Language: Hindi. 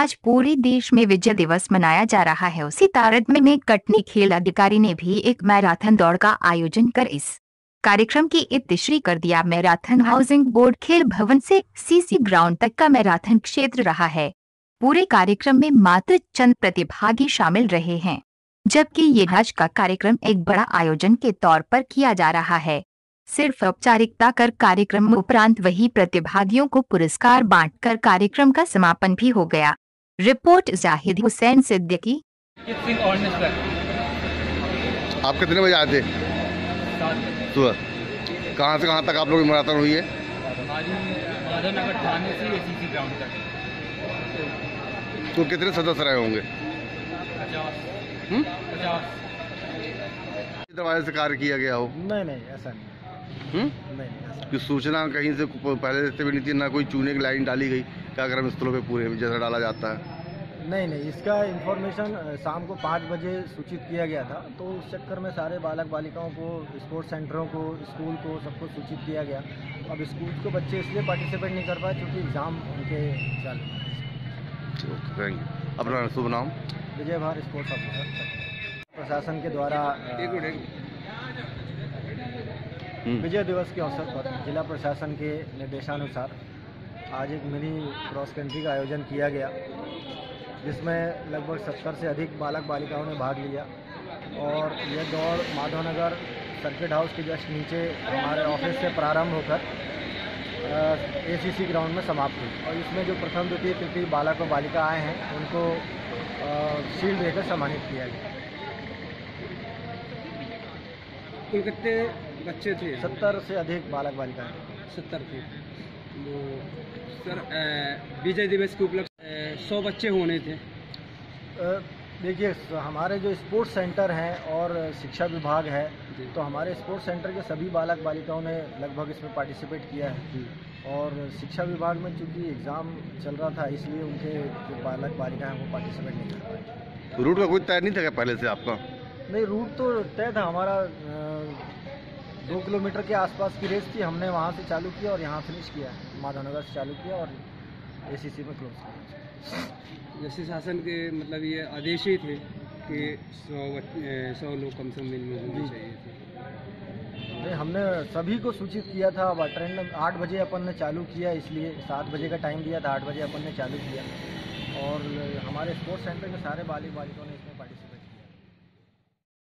आज पूरे देश में विजय दिवस मनाया जा रहा है। उसी तारतम्य में कटनी खेल अधिकारी ने भी एक मैराथन दौड़ का आयोजन कर इस कार्यक्रम की इतिश्री कर दिया। मैराथन हाउसिंग बोर्ड खेल भवन से सीसी ग्राउंड तक का मैराथन क्षेत्र रहा है। पूरे कार्यक्रम में मात्र चंद प्रतिभागी शामिल रहे हैं, जबकि ये आज का कार्यक्रम एक बड़ा आयोजन के तौर पर किया जा रहा है। सिर्फ औपचारिकता कर कार्यक्रम उपरांत वही प्रतिभागियों को पुरस्कार बांटकर कार्यक्रम का समापन भी हो गया। रिपोर्ट जाहिद हुसैन सिद्दीकी। आप कितने बजे आए थे? सुबह। कहाँ से कहाँ तक आप लोग की मैराथन हुई है? माधवनगर थाने से एसीसी ग्राउंड तक। तो कितने सदस्य रहे होंगे? 50। दरवाजे से कार्य किया गया हो? नहीं ऐसा नहीं। नहीं ऐसा कि सूचना कहीं से पहले से भी नहीं थी, ना कोई चूने की लाइन डाली गई कार्यक्रम स्थलों पे पूरे जैसा डाला जाता है? नहीं इसका इन्फॉर्मेशन शाम को 5 बजे सूचित किया गया था, तो उस चक्कर में सारे बालक बालिकाओं को, स्पोर्ट्स सेंटरों को, स्कूल को, सबको सूचित किया गया। अब स्कूल को बच्चे इसलिए पार्टिसिपेट नहीं कर पाए क्योंकि एग्ज़ाम उनके चालू हैं। Thank you. अपना शुभ नाम? विजय भार, स्पोर्ट्स ऑफिसर। प्रशासन के द्वारा विजय दिवस के अवसर पर जिला प्रशासन के निर्देशानुसार आज एक मिनी क्रॉस कंट्री का आयोजन किया गया, जिसमें लगभग 70 से अधिक बालक बालिकाओं ने भाग लिया। और यह दौड़ माधवनगर सर्किट हाउस के जस्ट नीचे हमारे ऑफिस से प्रारंभ होकर एसीसी ग्राउंड में समाप्त हुई। और इसमें जो प्रथम द्वितीय तृतीय बालक और बालिका आए हैं उनको शील्ड देकर सम्मानित किया गया। कुल कितने बच्चे थे? 70 से अधिक बालक बालिकाएँ। 70 थे। तो सर विजय दिवस के उपलक्ष्य 100 बच्चे होने थे। देखिए, हमारे जो स्पोर्ट्स सेंटर हैं और शिक्षा विभाग है, तो हमारे स्पोर्ट्स सेंटर के सभी बालक बालिकाओं ने लगभग इसमें पार्टिसिपेट किया है। और शिक्षा विभाग में चूँकि एग्ज़ाम चल रहा था, इसलिए उनके जो बालक बालिका हैं वो पार्टिसिपेट नहीं कर पाए। रूट का कोई तय नहीं था क्या पहले से आपका? नहीं, रूट तो तय था हमारा। 2 किलोमीटर के आसपास की रेस थी, हमने वहाँ से चालू किया और यहाँ फिनिश किया। माधवनगर से चालू किया और एसीसी में क्लोज किया। जैसे शासन के मतलब ये आदेश ही थे कि 100 लोग कम से कम मिलने होने चाहिए थे। नहीं, हमने सभी को सूचित किया था। अब ट्रेंड 8 बजे अपन ने चालू किया, इसलिए 7 बजे का टाइम दिया था, 8 बजे अपन ने चालू किया। और हमारे स्पोर्ट्स सेंटर के सारे बालिकाओं ने